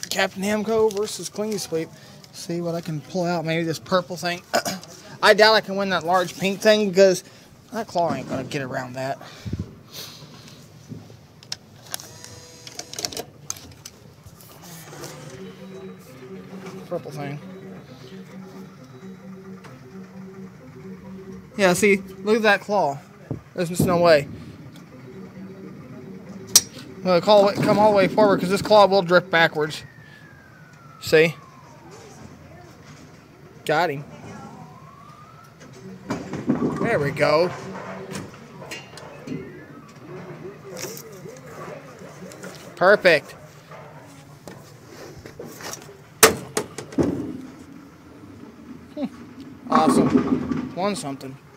Captain Namco versus Clean Sweep. See what I can pull out. Maybe this purple thing. I doubt I can win that large pink thing because that claw ain't gonna get around that. Purple thing. Yeah, see, look at that claw. There's just no way. Well, come all the way forward because this claw will drift backwards. See? Got him. There we go. Perfect. Awesome. Won something.